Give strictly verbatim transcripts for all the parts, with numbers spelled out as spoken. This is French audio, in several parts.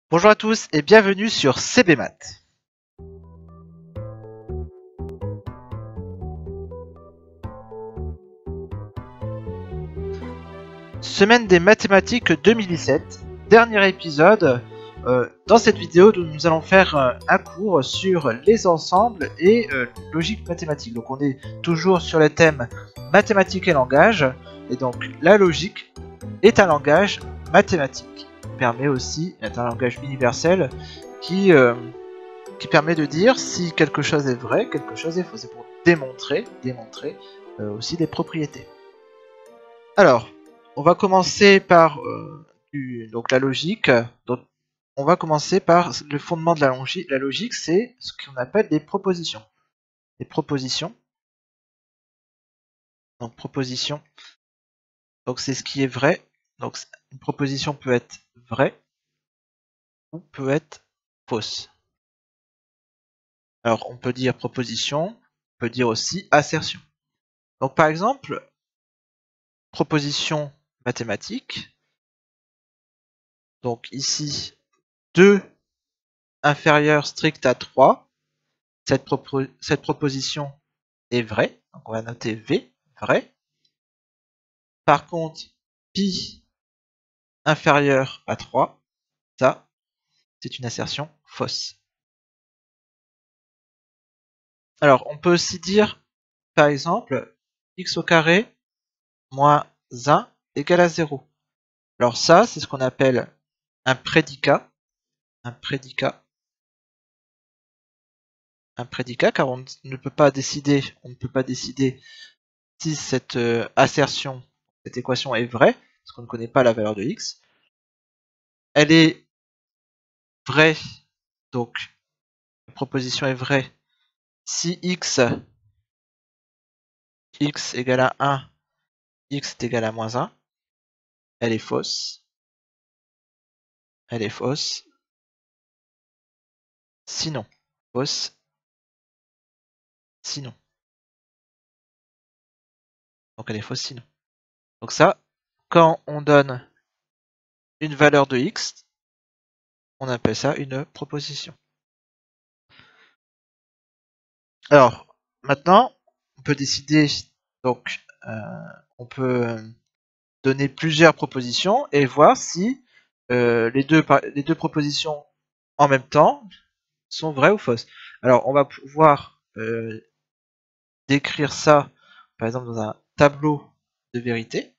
Bonjour à tous et bienvenue sur C B Math. Semaine des mathématiques deux mille dix-sept, dernier épisode. Euh, dans cette vidéo, nous allons faire euh, un cours sur les ensembles et euh, logique mathématique. Donc on est toujours sur le thème mathématiques et langage. Et donc la logique est un langage mathématique. Il permet aussi d'être un langage universel qui... Euh, qui permet de dire si quelque chose est vrai, quelque chose est faux. C'est pour démontrer, démontrer euh, aussi des propriétés. Alors, on va commencer par euh, du, donc la logique. Donc, on va commencer par le fondement de la, logi la logique, c'est ce qu'on appelle des propositions. Des propositions. Donc proposition. Donc c'est ce qui est vrai. Donc une proposition peut être vraie ou peut être fausse. Alors on peut dire proposition, on peut dire aussi assertion. Donc par exemple, proposition mathématique. Donc ici, deux inférieur strict à trois. Cette, propo cette proposition est vraie. Donc on va noter V, vrai. Par contre, pi inférieur à trois, ça, c'est une assertion fausse. Alors, on peut aussi dire, par exemple, x au carré moins un égale à zéro. Alors ça, c'est ce qu'on appelle un prédicat. Un prédicat. Un prédicat, car on ne peut pas décider, on ne peut pas décider si cette euh, assertion, cette équation est vraie, parce qu'on ne connaît pas la valeur de x. Elle est vraie, donc la proposition est vraie si x, x égale à un, x est égal à moins un. Elle est fausse. Elle est fausse. Sinon, fausse. Sinon. Donc elle est fausse sinon. Donc ça, quand on donne une valeur de x, on appelle ça une proposition. Alors, maintenant, on peut décider, donc, euh, on peut donner plusieurs propositions et voir si euh, les, deux, les deux propositions en même temps sont vraies ou fausses. Alors, on va pouvoir euh, décrire ça, par exemple, dans un tableau de vérité.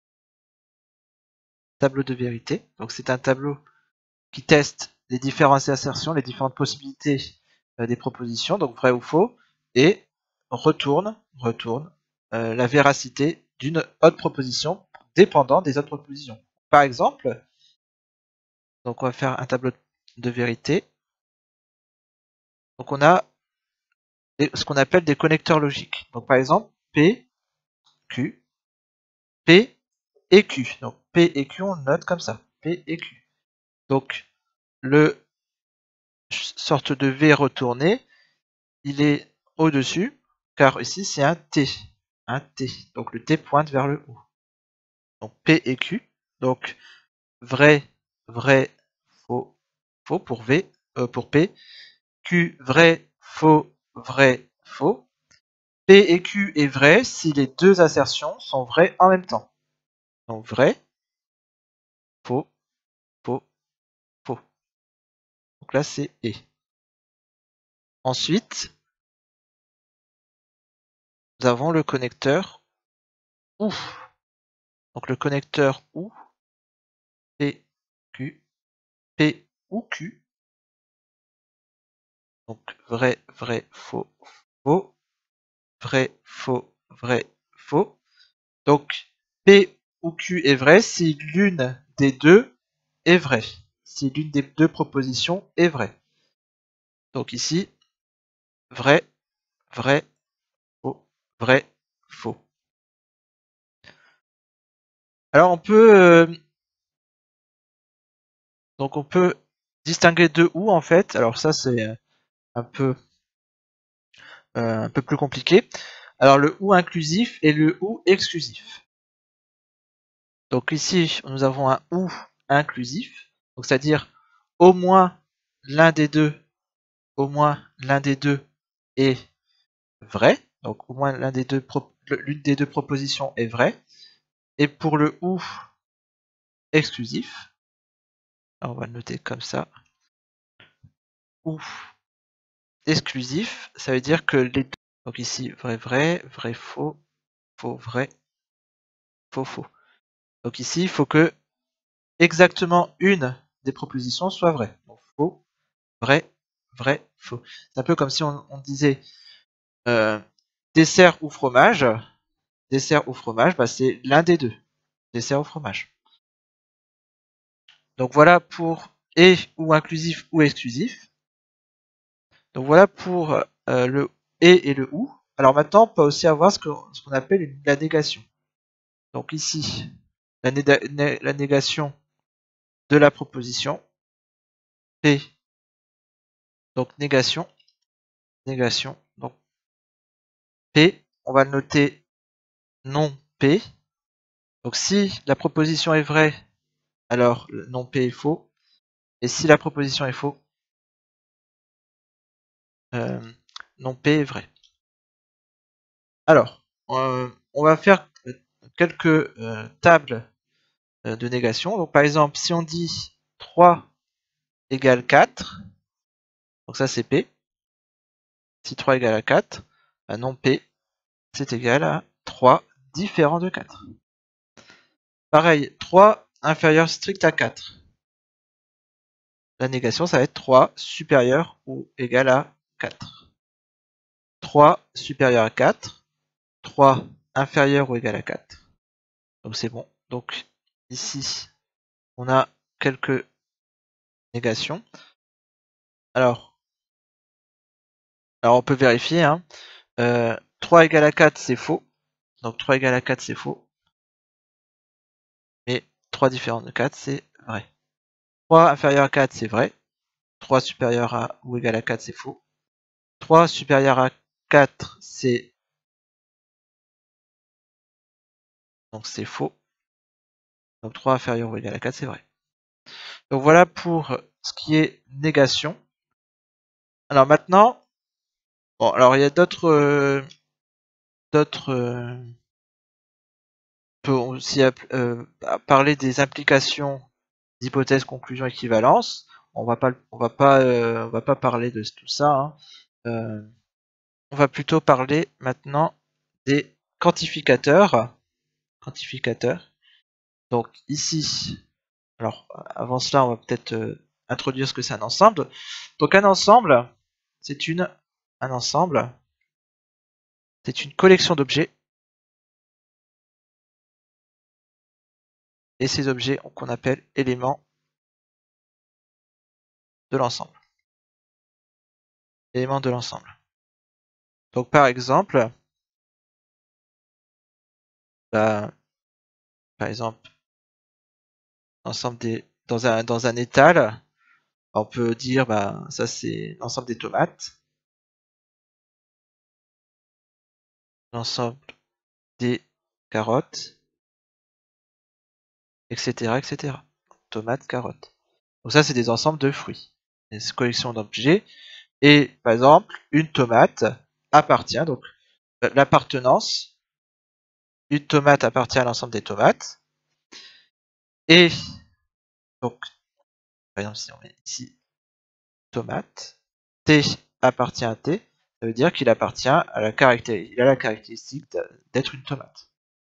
Tableau de vérité. Donc, c'est un tableau qui teste les différentes assertions, les différentes possibilités euh, des propositions, donc vrai ou faux, et retourne, retourne euh, la véracité d'une autre proposition dépendant des autres propositions. Par exemple, donc on va faire un tableau de vérité. Donc on a ce qu'on appelle des connecteurs logiques. Donc par exemple, P, Q, P et Q. Donc P et Q, on le note comme ça. P et Q. Donc le sorte de V retourné, il est au-dessus, car ici c'est un T. Un T. Donc le T pointe vers le haut. Donc P et Q. Donc vrai, vrai, faux, faux pour V, euh, pour P. Q, vrai, faux, vrai, faux. P et Q est vrai si les deux assertions sont vraies en même temps. Donc vrai, faux, faux, faux. Donc là c'est et. Ensuite, nous avons le connecteur OU. Donc le connecteur OU, P, Q, P ou Q. Donc vrai, vrai, faux, faux. Vrai, faux, vrai, faux. Donc P ou Q est vrai si l'une des deux est vraie. Si l'une des deux propositions est vraie. Donc ici, vrai, vrai, faux, vrai, faux. Alors on peut euh, donc on peut distinguer deux ou en fait. Alors ça c'est un peu euh, un peu plus compliqué. Alors le ou inclusif et le ou exclusif. Donc ici nous avons un ou inclusif, donc c'est-à-dire au moins l'un des deux, au moins l'un des deux est vrai. Donc au moins l'un des deux, l'une des deux propositions est vraie. Et pour le ou exclusif, on va le noter comme ça. Ou exclusif, ça veut dire que les deux. Donc ici, vrai, vrai, vrai, faux, faux, vrai, faux, faux. Donc ici, il faut que exactement une des propositions soit vraie. Donc faux, vrai, vrai, faux. C'est un peu comme si on, on disait euh, dessert ou fromage. Dessert ou fromage, bah, c'est l'un des deux. Dessert ou fromage. Donc voilà pour et ou inclusif ou exclusif. Donc voilà pour euh, le et et le ou. Alors maintenant, on peut aussi avoir ce qu'on ce qu'on appelle une, la négation. Donc ici, la, né la négation de la proposition P. Donc négation, négation. Donc P, on va le noter non P. Donc si la proposition est vraie, alors le non P est faux. Et si la proposition est faux, euh, non P est vrai. Alors, euh, on va faire quelques euh, tables euh, de négation. Donc par exemple, si on dit trois égale quatre, donc ça c'est P. Si trois égale à quatre, bah non P, c'est égal à trois différent de quatre. Pareil, trois inférieur strict à quatre. La négation, ça va être trois supérieur ou égal à quatre. trois supérieur à quatre. trois inférieur ou égal à quatre. Donc c'est bon. Donc ici, on a quelques négations. Alors, alors on peut vérifier. Hein. Euh, trois égale à quatre, c'est faux. Donc trois égale à quatre, c'est faux. Mais trois différent de quatre, c'est vrai. trois inférieur à quatre, c'est vrai. trois supérieur à ou égal à quatre, c'est faux. trois supérieur à quatre, c'est donc c'est faux. Donc trois inférieur ou égal à quatre, c'est vrai. Donc voilà pour ce qui est négation. Alors maintenant, bon, alors il y a d'autres, euh, d'autres, euh, on peut aussi euh, parler des implications d'hypothèses, conclusions, équivalence. On va pas, on va pas, euh, on va pas parler de tout ça. Hein. Euh, on va plutôt parler maintenant des quantificateurs. Quantificateurs. Donc ici, alors avant cela, on va peut-être euh, introduire ce que c'est un ensemble. Donc un ensemble, c'est une, un ensemble, c'est une collection d'objets. Et ces objets qu'on appelle éléments de l'ensemble. Éléments de l'ensemble. Donc par exemple, bah, par exemple, l'ensemble des dans un dans un étal, on peut dire bah ça c'est l'ensemble des tomates, l'ensemble des carottes, et cetera et cetera. Tomates, carottes. Donc ça c'est des ensembles de fruits. Une collection d'objets. Et par exemple, une tomate appartient, donc l'appartenance, une tomate appartient à l'ensemble des tomates. Et donc, par exemple, si on met ici tomate, T appartient à T, ça veut dire qu'il appartient à la caractéristique, il a la caractéristique d'être une tomate.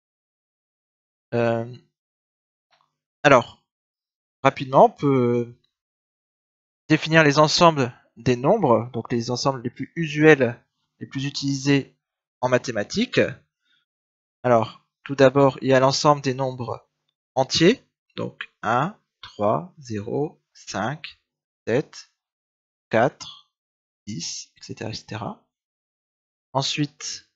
Euh, alors, rapidement, on peut définir les ensembles des nombres, donc les ensembles les plus usuels, les plus utilisés en mathématiques. Alors, tout d'abord, il y a l'ensemble des nombres entiers, donc un, trois, zéro, cinq, sept, quatre, dix, et cetera, et cetera. Ensuite,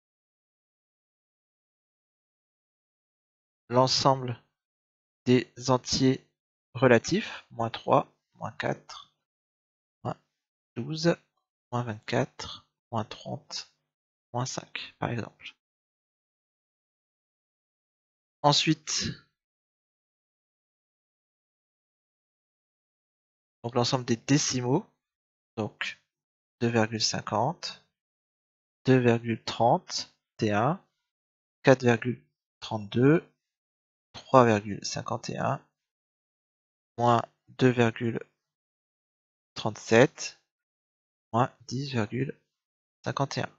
l'ensemble des entiers relatifs, moins trois, moins quatre, moins douze, moins vingt-quatre, moins trente, moins cinq, par exemple. Ensuite, donc l'ensemble des décimaux, donc deux virgule cinquante, deux virgule trente et un, quatre virgule trente-deux, trois virgule cinquante et un, moins deux virgule trente-sept, moins dix virgule cinquante et un.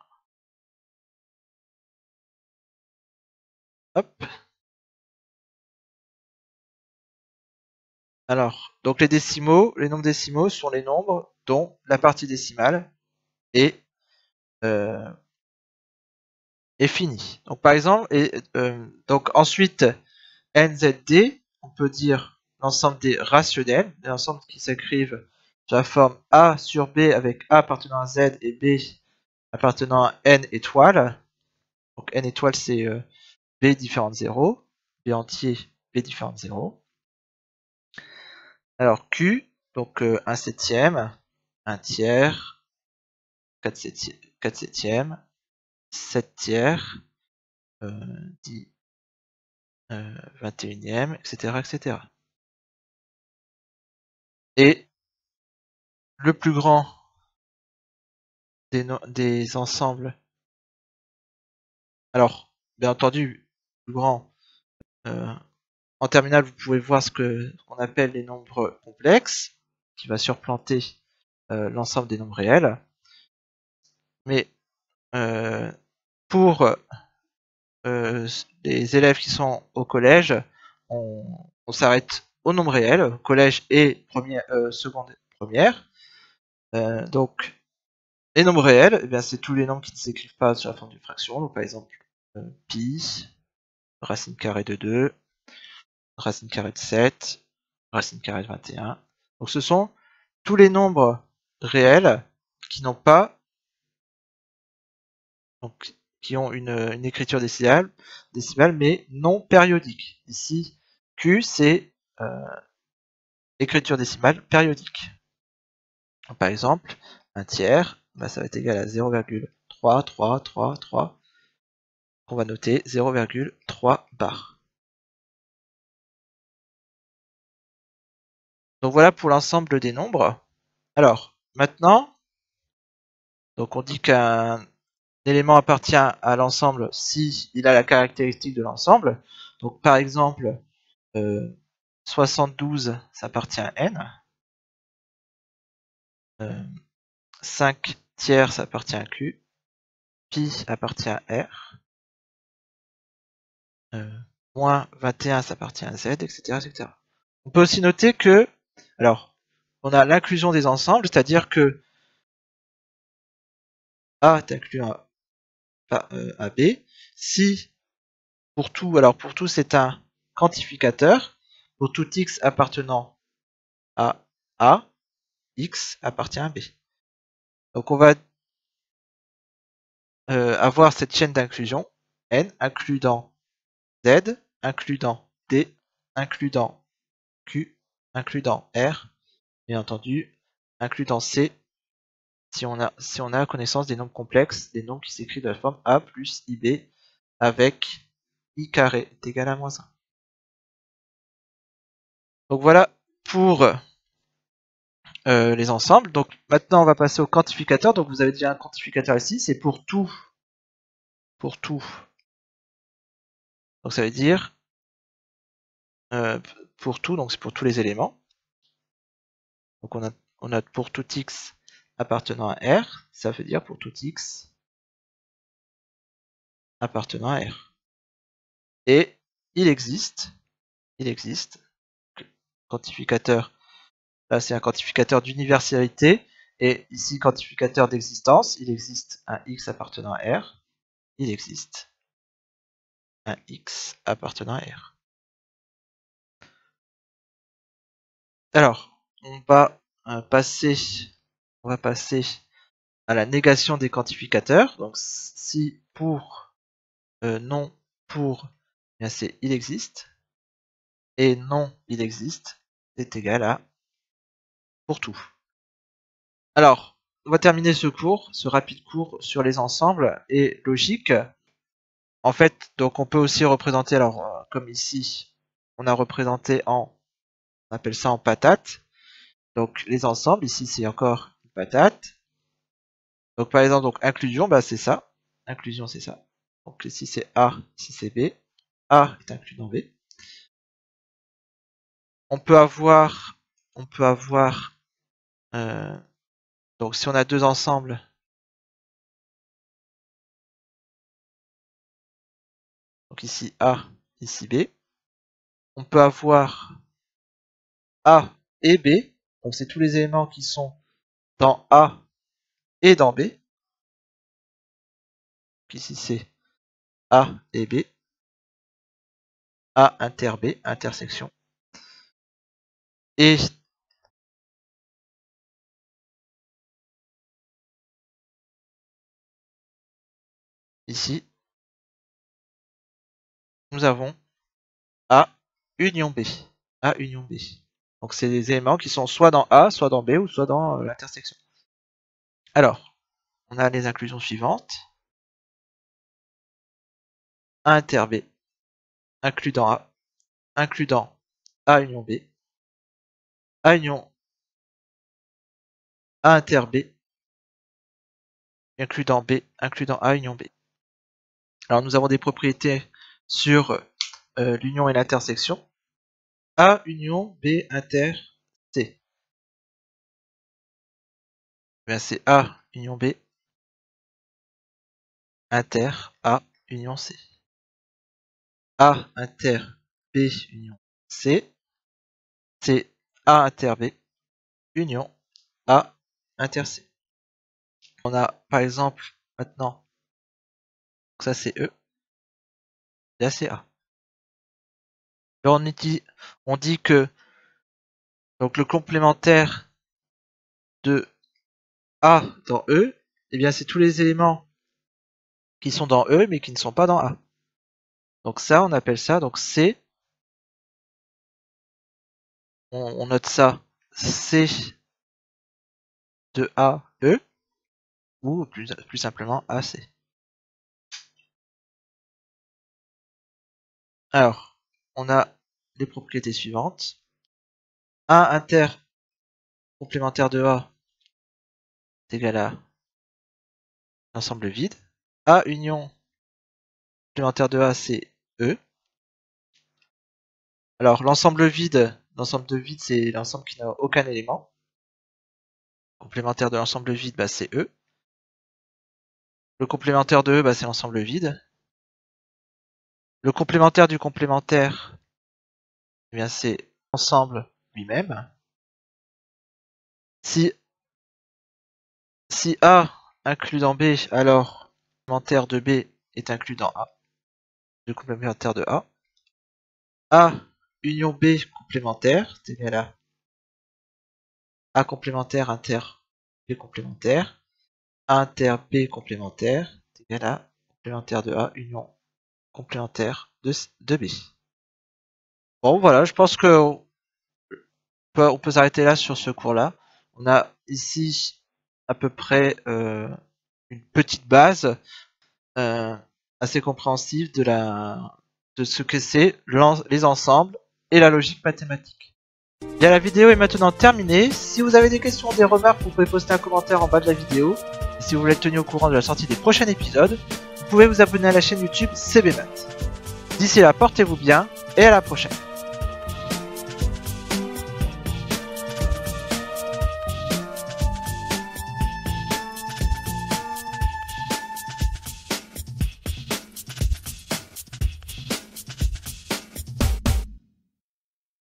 Hop. Alors, donc les décimaux, les nombres décimaux sont les nombres dont la partie décimale est, euh, est finie. Donc par exemple, et, euh, donc ensuite N Z D, on peut dire l'ensemble des rationnels, l'ensemble qui s'écrivent sur la forme A sur B avec A appartenant à Z et B appartenant à N étoile. Donc N étoile c'est euh, B différent de zéro, B entier, B différent de zéro. Alors Q, donc euh, un septième, un tiers, quatre septièmes, quatre septièmes, sept tiers, euh, dix, euh, vingt et unième, et cetera, et cetera. Et le plus grand des, no des ensembles, alors bien entendu, le plus grand, euh, en terminale vous pouvez voir ce que qu'on appelle les nombres complexes, qui va surplanter euh, l'ensemble des nombres réels. Mais euh, pour euh, les élèves qui sont au collège, on, on s'arrête au nombre réel, collège et première, euh, seconde, première. Euh, donc les nombres réels, eh bien c'est tous les nombres qui ne s'écrivent pas sur la forme d'une fraction. Donc par exemple euh, pi, racine carrée de deux, racine carrée de sept, racine carrée de vingt et un. Donc ce sont tous les nombres réels qui n'ont pas, donc qui ont une, une écriture décimale, décimale, mais non périodique. Ici, Q, c'est euh, écriture décimale périodique. Donc, par exemple, un tiers, bah, ça va être égal à zéro virgule trois trois trois trois. On va noter zéro virgule trois bar. Donc voilà pour l'ensemble des nombres. Alors, maintenant, donc on dit qu'un élément appartient à l'ensemble si il a la caractéristique de l'ensemble. Donc par exemple, euh, soixante-douze, ça appartient à N. Euh, cinq tiers, ça appartient à Q. Pi appartient à R. Euh, moins vingt et un, ça appartient à Z, et cetera, et cetera. On peut aussi noter que, alors, on a l'inclusion des ensembles, c'est-à-dire que A est inclus à, à, euh, à B. Si, pour tout, alors pour tout, c'est un quantificateur. Pour tout X appartenant à A, X appartient à B. Donc on va euh, avoir cette chaîne d'inclusion, N, inclus dans Z, inclus dans D, inclus dans Q, inclus dans R, bien entendu, inclus dans C, si on a, si on a connaissance des nombres complexes, des nombres qui s'écrivent de la forme A plus I B avec I carré est égal à moins un. Donc voilà pour euh, les ensembles. Donc maintenant on va passer au quantificateur. Donc vous avez déjà un quantificateur ici, c'est pour tout. Pour tout. Donc ça veut dire euh, pour tout, donc c'est pour tous les éléments. Donc on a, on a pour tout X appartenant à R, ça veut dire pour tout X appartenant à R. Et il existe, il existe, quantificateur, là c'est un quantificateur d'universalité, et ici quantificateur d'existence, il existe un X appartenant à R, il existe un X appartenant à R. Alors, on va euh, passer, on va passer à la négation des quantificateurs. Donc si pour euh, non pour, bien c'est il existe, et non il existe, c'est égal à pour tout. Alors, on va terminer ce cours, ce rapide cours sur les ensembles et logique. En fait, donc on peut aussi représenter, alors euh, comme ici, on a représenté en, on appelle ça en patate. Donc les ensembles, ici c'est encore une patate. Donc par exemple, donc inclusion, bah c'est ça. Inclusion c'est ça. Donc ici c'est A, ici c'est B. A est inclus dans B. On peut avoir, on peut avoir, euh, donc si on a deux ensembles, donc ici A, ici B, on peut avoir A et B, donc c'est tous les éléments qui sont dans A et dans B. Donc ici c'est A et B, A inter B, intersection. Et ici, nous avons A union B. A union B. Donc c'est des éléments qui sont soit dans A, soit dans B, ou soit dans euh, l'intersection. Alors, on a les inclusions suivantes. A inter B, inclus dans A, inclus dans A union B, A union A inter B, inclus dans B, inclus dans A union B. Alors nous avons des propriétés sur euh, l'union et l'intersection. A union B inter C. Bien c'est A union B inter A union C. A inter B union C. C'est A inter B union A inter C. On a par exemple maintenant, ça c'est E, là c'est A. Là on dit, on dit que donc le complémentaire de A dans E, eh bien c'est tous les éléments qui sont dans E mais qui ne sont pas dans A. Donc ça on appelle ça donc C. On, on note ça C de A E ou plus, plus simplement A C. Alors on a les propriétés suivantes. A inter complémentaire de A est égal à l'ensemble vide. A union complémentaire de A c'est E. Alors l'ensemble vide, l'ensemble de vide c'est l'ensemble qui n'a aucun élément. Complémentaire de l'ensemble vide, bah, c'est E. Le complémentaire de E, bah, c'est l'ensemble vide. Le complémentaire du complémentaire, eh bien c'est l'ensemble lui-même. Si, si A inclus dans B, alors le complémentaire de B est inclus dans A. Le complémentaire de A. A union B complémentaire, c'est égal à A complémentaire inter B complémentaire. A inter B complémentaire, c'est égal à complémentaire de A union complémentaire de, de B. Bon voilà, je pense que on peut, on peut s'arrêter là sur ce cours-là. On a ici à peu près euh, une petite base euh, assez compréhensive de, la, de ce que c'est les ensembles et la logique mathématique. Bien, la vidéo est maintenant terminée. Si vous avez des questions ou des remarques, vous pouvez poster un commentaire en bas de la vidéo. Et si vous voulez être tenu au courant de la sortie des prochains épisodes, vous pouvez vous abonner à la chaîne YouTube C B Math. D'ici là, portez-vous bien et à la prochaine.